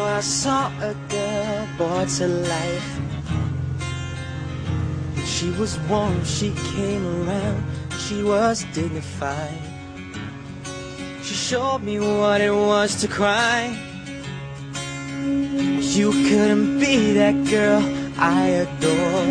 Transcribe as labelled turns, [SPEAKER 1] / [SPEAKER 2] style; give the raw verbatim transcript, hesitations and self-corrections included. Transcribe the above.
[SPEAKER 1] thought I saw a girl brought to life. She was warm, she came around, she was dignified. She showed me what it was to cry. You couldn't be that girl I adore.